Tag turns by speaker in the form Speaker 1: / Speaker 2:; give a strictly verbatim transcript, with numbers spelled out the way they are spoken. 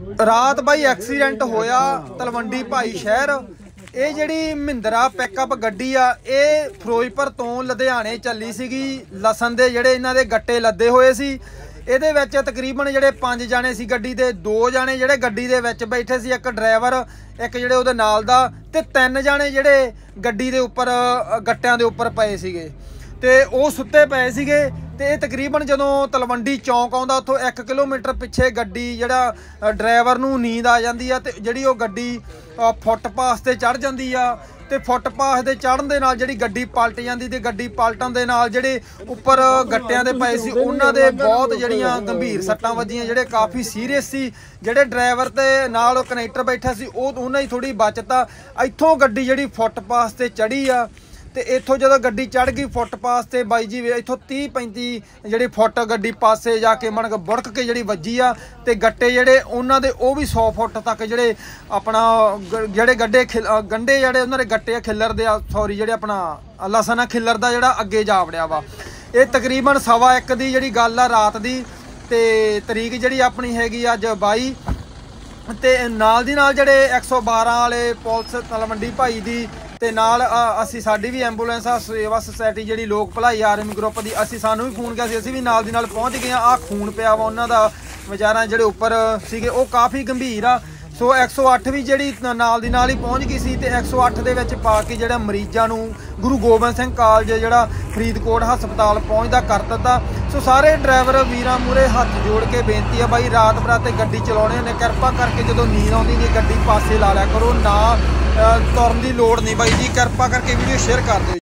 Speaker 1: रात by accident होया तलवंडी भाई शहर। ये जिहड़ी महिंद्रा पिकअप गड्डी आ ये फिरोजपुर तो लुधियाने चली सीगी। लसन दे जिहड़े इन्हां दे गट्टे लदे होए सी। ਇਹਦੇ ਵਿੱਚ ਤਕਰੀਬਨ ਜਿਹੜੇ ਪੰਜ ਜਾਣੇ ਸੀ ਗੱਡੀ ਦੇ, ਦੋ ਜਾਣੇ ਜਿਹੜੇ ਗੱਡੀ ਦੇ ਵਿੱਚ ਬੈਠੇ ਸੀ, ਇੱਕ ਡਰਾਈਵਰ, ਇੱਕ ਜਿਹੜੇ ਉਹਦੇ ਨਾਲ ਦਾ, ਤੇ ਤਿੰਨ ਜਾਣੇ ਜਿਹੜੇ ਗੱਡੀ ਦੇ ਉੱਪਰ ਗੱਟਿਆਂ ਦੇ ਉੱਪਰ ਪਏ ਸੀਗੇ ਤੇ ਉਹ ਸੁੱਤੇ ਪਏ ਸੀਗੇ। ਤੇ ਇਹ ਤਕਰੀਬਨ ਜਦੋਂ ਤਲਵੰਡੀ ਚੌਂਕ ਆਉਂਦਾ ਉੱਥੋਂ ਇੱਕ ਕਿਲੋਮੀਟਰ ਪਿੱਛੇ ਗੱਡੀ ਜਿਹੜਾ ਡਰਾਈਵਰ ਨੂੰ ਨੀਂਦ ਆ ਜਾਂਦੀ ਆ ਤੇ ਜਿਹੜੀ ਉਹ ਗੱਡੀ ਫੁੱਟਪਾਥ ਤੇ ਚੜ੍ਹ ਜਾਂਦੀ ਆ ਤੇ ਫੁੱਟਪਾਥ ਦੇ ਚੜ੍ਹਨ ਦੇ ਨਾਲ ਜਿਹੜੀ ਗੱਡੀ ਪਲਟ ਜਾਂਦੀ ਤੇ ਗੱਡੀ ਪਲਟਣ ਦੇ ਨਾਲ ਜਿਹੜੇ ਉੱਪਰ ਗੱਟਿਆਂ ਦੇ ਪਏ ਸੀ ਉਹਨਾਂ ਦੇ ਬਹੁਤ ਜਿਹੜੀਆਂ ਗੰਭੀਰ ਸੱਟਾਂ ਵੱਜੀਆਂ, ਜਿਹੜੇ ਕਾਫੀ ਸੀਰੀਅਸ ਸੀ। ਜਿਹੜੇ ਡਰਾਈਵਰ ਤੇ ਨਾਲ ਕਨੈਕਟਰ ਬੈਠਾ ਸੀ ਉਹ ਉਹਨਾਂ ਦੀ ਥੋੜੀ ਬਚਤ ਆ। ਇੱਥੋਂ ਗੱਡੀ ਜਿਹੜੀ ਫੁੱਟਪਾਥ ਤੇ ਚੜੀ ਆ ਤੇ ਇੱਥੋਂ ਜਦੋਂ ਗੱਡੀ ਚੜ੍ਹ ਗਈ ਫੁੱਟਪਾਥ ਤੇ ਬਾਈ ਜੀ ਇੱਥੋਂ तीह पैंतीस ਜਿਹੜੀ ਫੁੱਟ ਗੱਡੀ ਪਾਸੇ ਜਾ ਕੇ ਮਣ ਬੁੜਕ ਕੇ ਜਿਹੜੀ ਵੱਜੀ ਆ ਤੇ ਗੱਟੇ ਜਿਹੜੇ ਉਹਨਾਂ ਦੇ ਉਹ ਵੀ सौ ਫੁੱਟ ਤੱਕ ਜਿਹੜੇ ਆਪਣਾ ਜਿਹੜੇ ਗੱਡੇ ਗੰਡੇ ਜਿਹੜੇ ਉਹਨਾਂ ਦੇ ਗੱਟੇ ਖਿੱਲਰਦੇ ਆ, ਸੌਰੀ ਜਿਹੜੇ ਆਪਣਾ ਲਸਣ ਖਿੱਲਰ ਦਾ ਜਿਹੜਾ ਅੱਗੇ ਜਾ ਵੜਿਆ ਵਾ। ਇਹ ਤਕਰੀਬਨ ਸਵਾ ਇੱਕ ਦੀ ਜਿਹੜੀ ਗੱਲ ਆ ਰਾਤ ਦੀ ਤੇ ਤਰੀਕ ਜਿਹੜੀ ਆਪਣੀ ਹੈਗੀ ਅੱਜ ਬਾਈ ਤੇ ਨਾਲ ਦੀ ਨਾਲ ਜਿਹੜੇ एक सौ बारह ਵਾਲੇ ਪੁਲਿਸ ਤਲਵੰਡੀ ਭਾਈ ਦੀ ਤੇ ਨਾਲ ਅਸੀਂ ਸਾਡੀ ਵੀ ਐਂਬੂਲੈਂਸ ਆ ਸੇਵਾ ਸੁਸਾਇਟੀ ਜਿਹੜੀ ਲੋਕ ਭਲਾਈ ਆਰਮੀ ਗਰੁੱਪ ਦੀ, ਅਸੀਂ ਸਾਨੂੰ ਵੀ ਫੋਨ ਗਿਆ ਸੀ, ਅਸੀਂ ਵੀ ਨਾਲ ਦੀ ਨਾਲ ਪਹੁੰਚ ਗਏ ਆ। ਆਹ ਖੂਨ ਪਿਆ ਵਾ ਉਹਨਾਂ ਦਾ ਵਿਚਾਰਾਂ ਜਿਹੜੇ ਉੱਪਰ ਸੀਗੇ ਉਹ ਕਾਫੀ ਗੰਭੀਰ ਆ। ਸੋ एक सौ आठ ਵੀ ਜਿਹੜੀ ਨਾਲ ਦੀ ਨਾਲ ਹੀ ਪਹੁੰਚ ਗਈ ਸੀ ਤੇ एक सौ आठ ਦੇ ਵਿੱਚ ਪਾ ਕੇ ਜਿਹੜਾ ਮਰੀਜ਼ਾਂ ਨੂੰ ਗੁਰੂ ਗੋਬਿੰਦ ਸਿੰਘ ਕਾਲਜ ਜਿਹੜਾ ਫਰੀਦਕੋਟ ਹਸਪਤਾਲ ਪਹੁੰਚਦਾ ਕਰ ਦਿੱਤਾ। ਸੋ ਸਾਰੇ ਡਰਾਈਵਰ ਵੀਰਾਂ ਮੂਰੇ ਹੱਥ ਜੋੜ ਕੇ ਬੇਨਤੀ ਆ ਬਾਈ, ਰਾਤ ਬਰਾਤੇ ਗੱਡੀ ਚਲਾਉਣੇ ਨੇ ਕਿਰਪਾ ਕਰਕੇ ਜਦੋਂ ਨੀਂਦ ਆਉਂਦੀ ਨਹੀਂ ਗੱਡੀ ਪਾਸੇ ਲਾ ਲਿਆ ਕਰੋ, ਨਾ ਤੁਰਨ ਦੀ ਲੋੜ ਨਹੀਂ ਬਾਈ ਜੀ। ਕਿਰਪਾ ਕਰਕੇ ਵੀਡੀਓ ਸ਼ੇਅਰ ਕਰ ਦਿਓ।